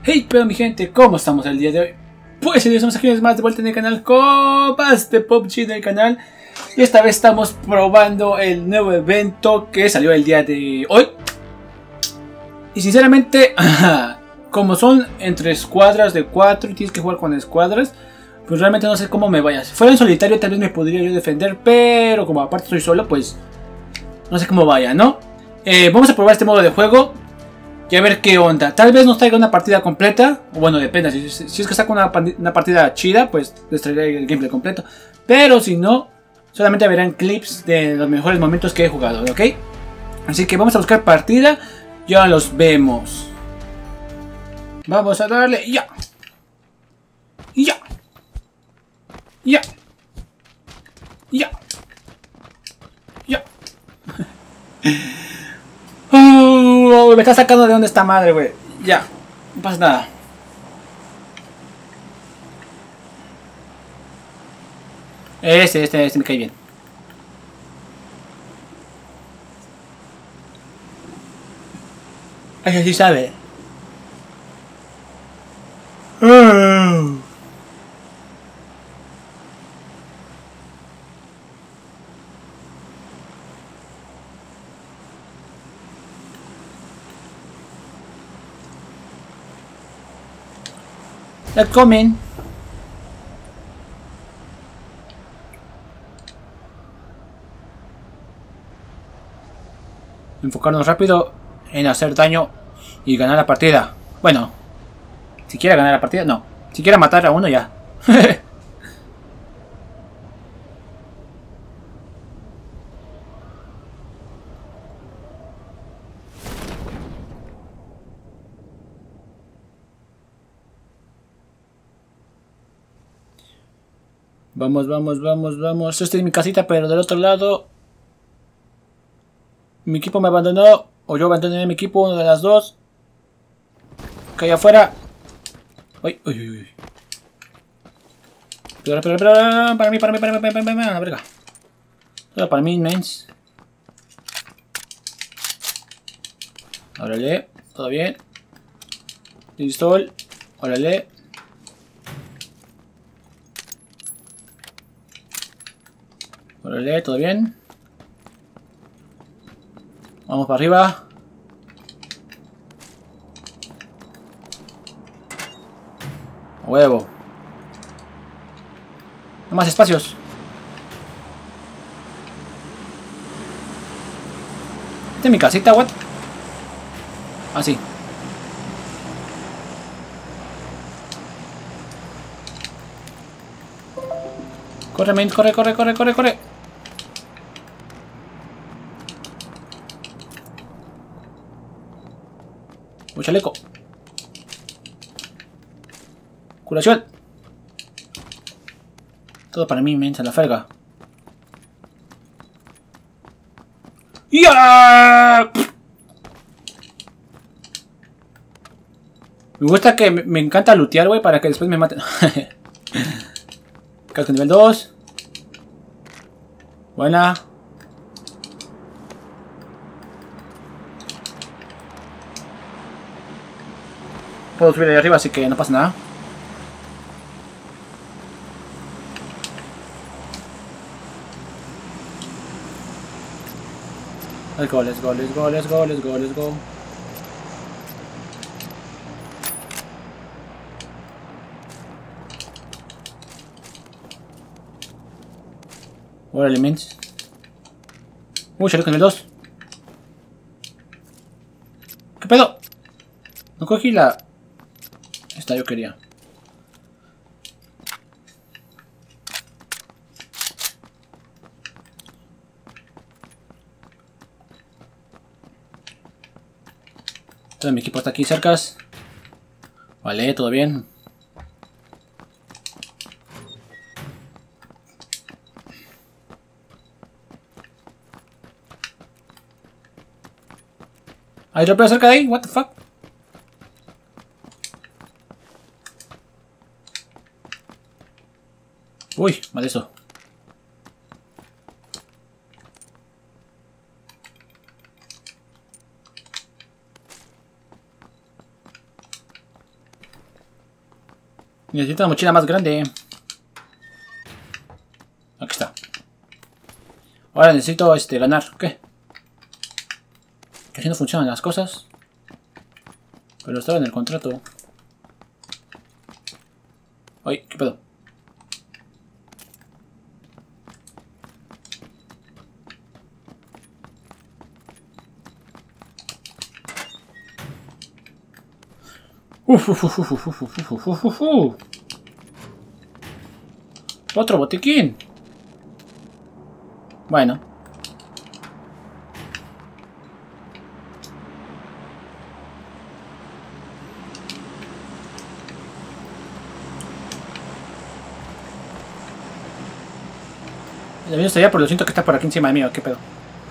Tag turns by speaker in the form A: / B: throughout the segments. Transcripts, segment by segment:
A: Hey, pero mi gente, ¿cómo estamos el día de hoy? Pues hoy estamos aquí más de vuelta en el canal Copas de PUBG del canal. Y esta vez estamos probando el nuevo evento que salió el día de hoy. Y sinceramente, como son entre escuadras de 4 y tienes que jugar con escuadras, pues realmente no sé cómo me vaya. Si fuera en solitario tal vez me podría yo defender, pero como aparte estoy solo, pues no sé cómo vaya, ¿no? Vamos a probar este modo de juego y a ver qué onda. Tal vez nos traiga una partida completa. O bueno, depende. Si es que saco una partida chida, pues les traeré el gameplay completo. Pero si no, solamente verán clips de los mejores momentos que he jugado, ¿ok? Así que vamos a buscar partida. Ya los vemos. Vamos a darle. Ya. Ya. Ya. Ya. Ya. Me está sacando de donde está madre, güey. Ya. No pasa nada. Este me cae bien. Ese sí sabe. Let's go, man. Enfocarnos rápido en hacer daño y ganar la partida. Bueno, si quiere ganar la partida, no. Si quiere matar a uno, ya. Vamos, vamos, vamos, vamos. Esta es mi casita, pero del otro lado mi equipo me abandonó. O yo abandoné a mi equipo, uno de las dos. Que allá afuera. Uy, uy, uy, uy. Pero, para mí, la verga. Todo para mí, mens. Órale, todo bien. Listo. Órale. Órale, todo bien. Vamos para arriba. Huevo. No más espacios. ¿Esta es mi casita, what? Ah, sí. Corre, men, corre, corre, corre, corre, corre. Un chaleco. Curación. Todo para mí, men, se la ferga. ¡Ya! Me gusta que me encanta lootear, güey, para que después me maten. Casco nivel 2. Buena. Puedo subir ahí arriba, así que no pasa nada. Let's go, let's go, let's go, let's go, let's go, let's go. Ahora elements. Chaleco en el 2. ¿Qué pedo? No cogí la... Esta yo quería. Todo mi equipo está aquí cercas. Vale, todo bien. ¿Hay dropeo cerca de ahí? What the fuck? Uy, mal eso. Necesito una mochila más grande. Aquí está. Ahora necesito ganar. ¿Qué? Que así no funcionan las cosas. Pero estaba en el contrato. Ay, ¿qué pedo? Otro botiquín. Bueno. El avión estaría por lo siento que está por aquí encima de mí. ¿Qué pedo?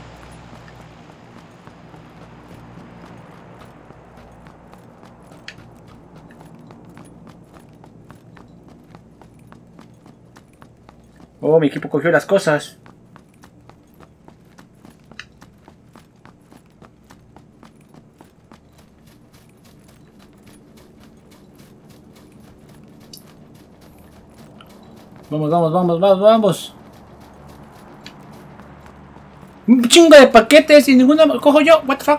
A: Oh, mi equipo cogió las cosas. Vamos, vamos, vamos, vamos, vamos. Un chingo de paquetes y ninguno cojo yo. What the fuck?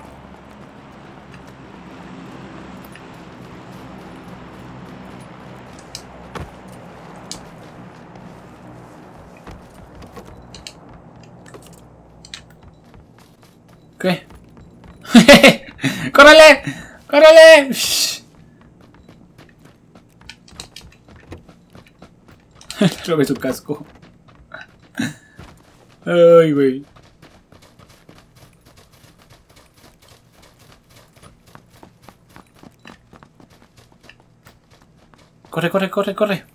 A: ¿Qué? ¡Córrele! ¡Córrele! Robé su casco. Ay, güey. Corre, corre, corre, corre.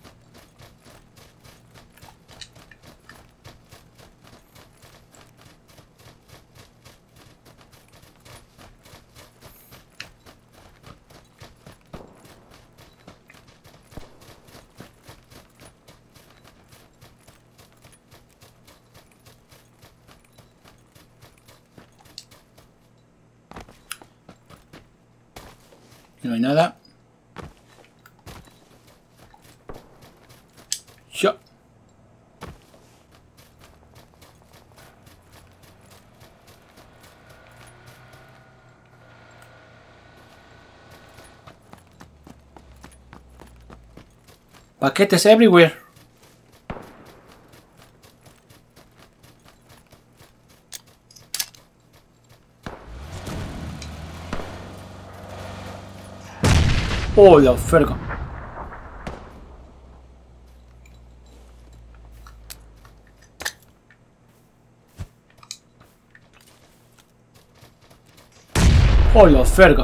A: No hay nada. Ya. Paquetes everywhere. Oh, la verga. Oh, la verga.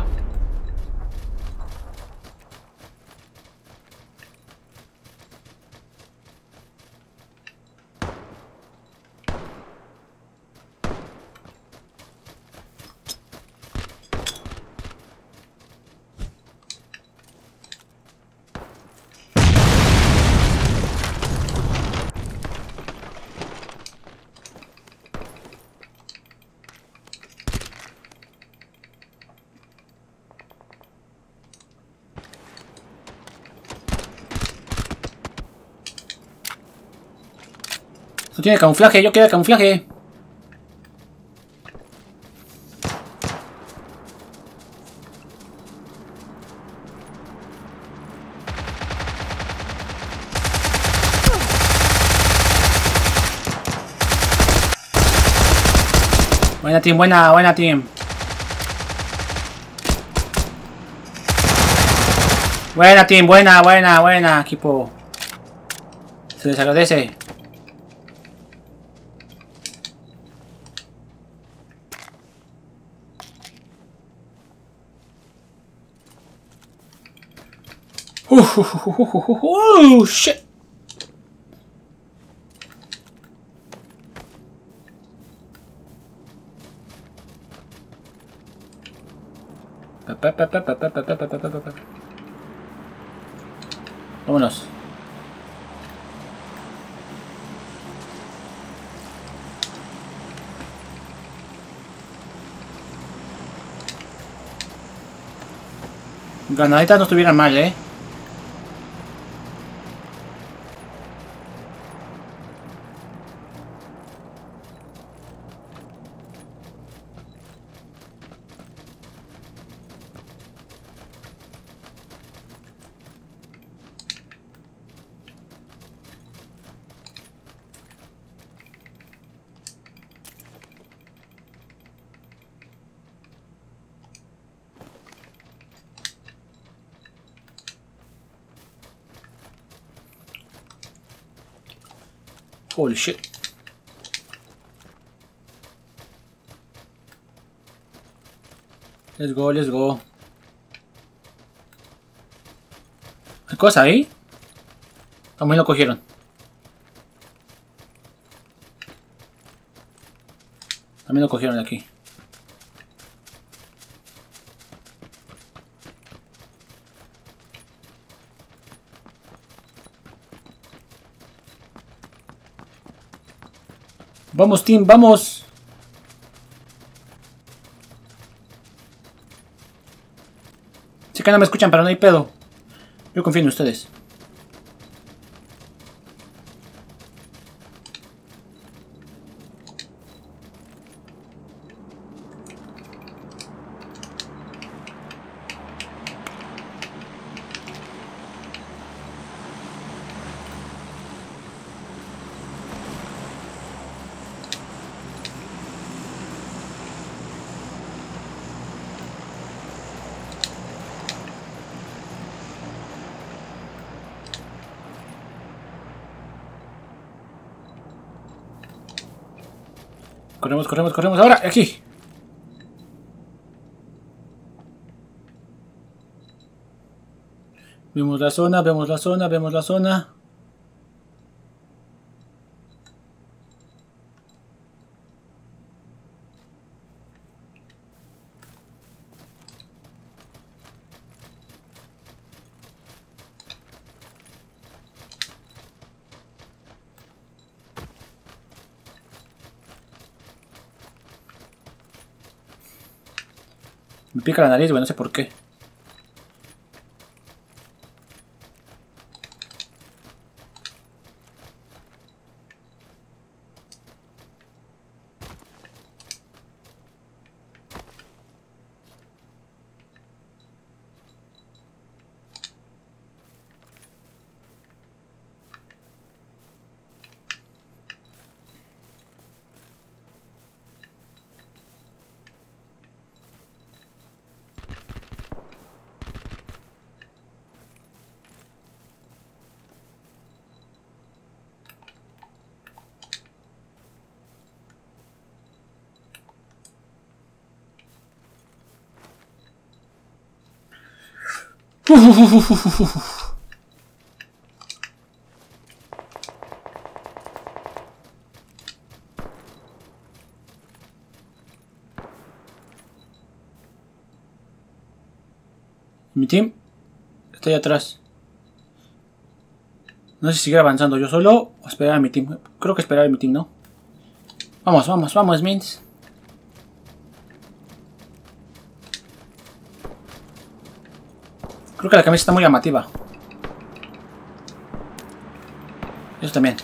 A: No tiene camuflaje, yo quiero camuflaje. Buena team, buena team. Buena team, buena equipo. Se les agradece. Shit. Vámonos. Granaditas no estuvieran mal, Holy shit. Let's go, let's go. ¿Qué cosa ahí? También lo cogieron. También lo cogieron de aquí. Vamos, team, vamos. Sé que no me escuchan, pero no hay pedo. Yo confío en ustedes. Corremos, corremos, corremos. Ahora, aquí. Vemos la zona, vemos la zona, vemos la zona. Me pica la nariz, güey, no sé por qué. Mi team está ahí atrás. No sé si seguir avanzando yo solo o esperar a mi team. Creo que esperar a mi team, ¿no? Vamos, vamos, vamos, Mints. Creo que la camisa está muy llamativa. Eso también.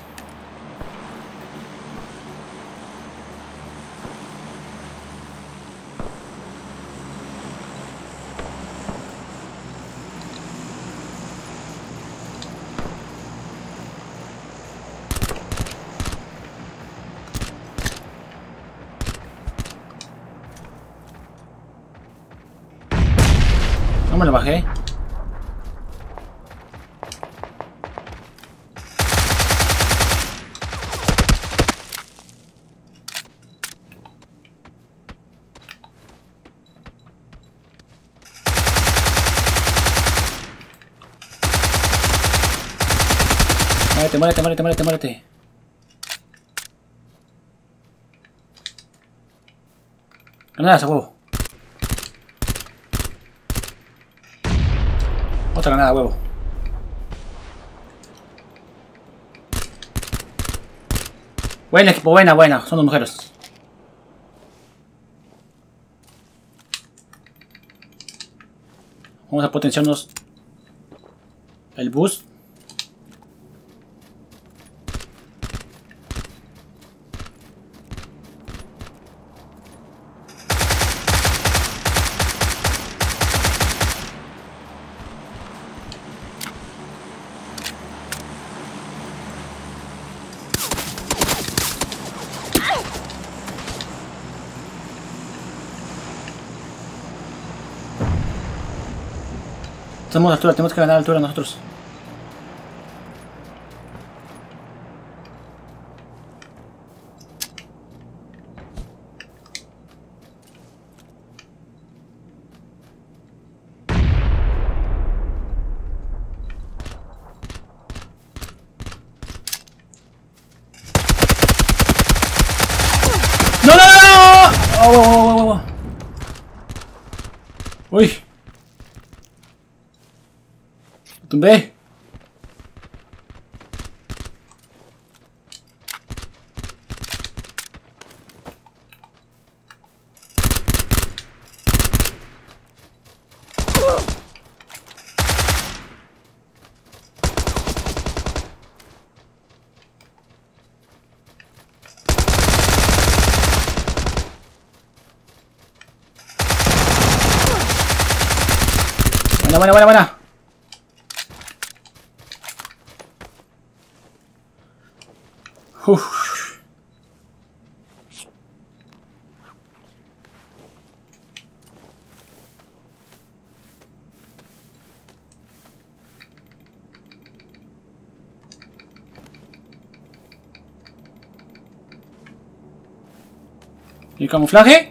A: No me lo bajé. Muérete, muérete, muérete, muérete, muérete. Granadas a huevo. Otra granada a huevo. Buena equipo, buena, buena. Son dos mujeres. Vamos a potenciarnos el boost. Estamos a altura, tenemos que ganar altura nosotros. Lo tumbé. Buena. Uf. ¿Y el camuflaje?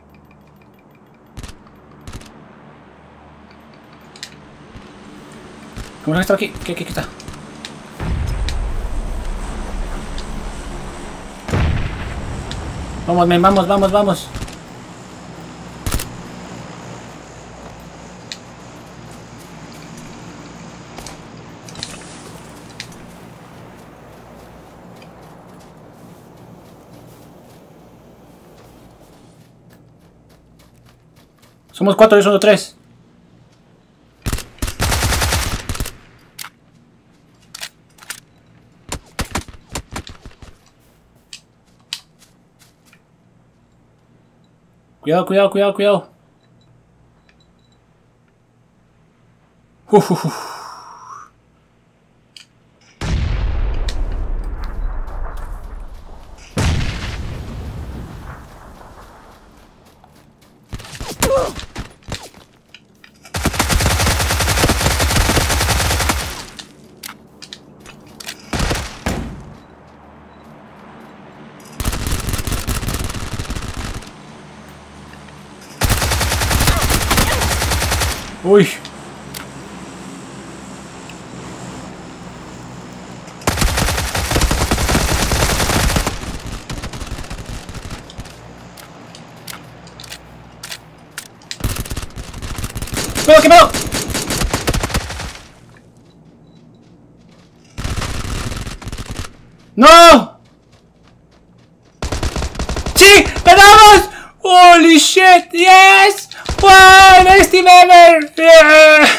A: ¿Cómo no está aquí? ¿Qué está? Vamos, men, vamos. Somos 4, yo solo 3. Cuidado. Uf. Uy. ¡Pero qué pedo! ¡No! ¡Sí! ¡Ganamos! ¡Holy shit! ¡Yes! ¡Wow! ¡Next team ever! Yeah.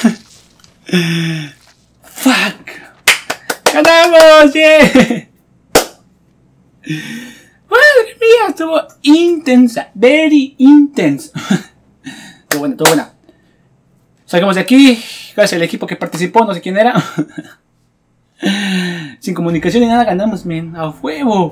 A: ¡Fuck! ¡Ganamos! ¡Yeah! ¡Madre mía! Estuvo intensa. Very intense. Estuvo buena. Salgamos de aquí. Gracias al equipo que participó. No sé quién era. Sin comunicación ni nada ganamos, men. ¡A huevo!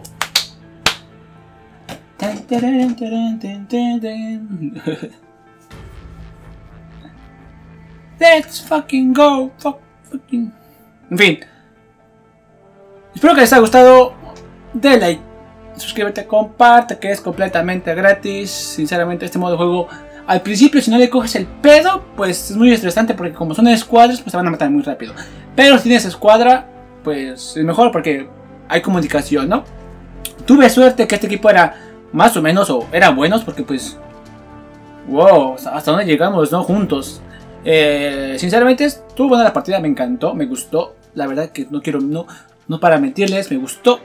A: Let's fucking go. Fucking. En fin. Espero que les haya gustado. Dale like. Suscríbete, comparte, que es completamente gratis. Sinceramente, este modo de juego, al principio, si no le coges el pedo, pues es muy estresante, porque como son escuadras, pues te van a matar muy rápido. Pero si tienes escuadra, pues es mejor porque hay comunicación, ¿no? Tuve suerte que este equipo era más o menos, o eran buenos, porque pues... Wow, hasta dónde llegamos, ¿no? Juntos. Sinceramente, estuvo buena la partida, me encantó, me gustó. La verdad que no para mentirles, me gustó.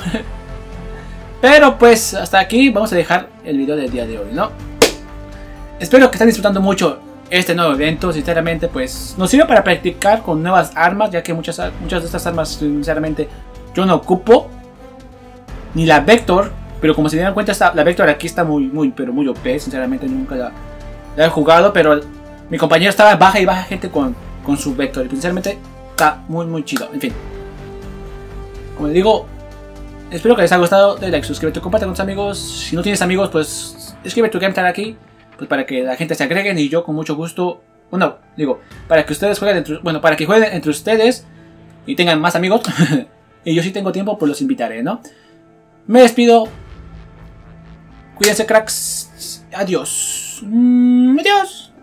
A: Pero pues hasta aquí vamos a dejar el video del día de hoy, ¿no? Espero que estén disfrutando mucho este nuevo evento. Sinceramente, pues nos sirve para practicar con nuevas armas, ya que muchas de estas armas, sinceramente, yo no ocupo. Ni la Vector, pero como se dieron cuenta, la Vector aquí está muy OP. Sinceramente nunca la he jugado, pero mi compañero estaba baja y baja gente con su Vector. Y sinceramente está muy chido. En fin, como les digo, espero que les haya gustado. Dale like, suscríbete, comparte con tus amigos. Si no tienes amigos, pues escribe tu GameTag aquí, pues para que la gente se agreguen y yo con mucho gusto. Bueno, digo, para que ustedes jueguen para que jueguen entre ustedes y tengan más amigos. Y yo, si tengo tiempo, pues los invitaré, ¿no? Me despido. Cuídense, cracks. Adiós. Adiós.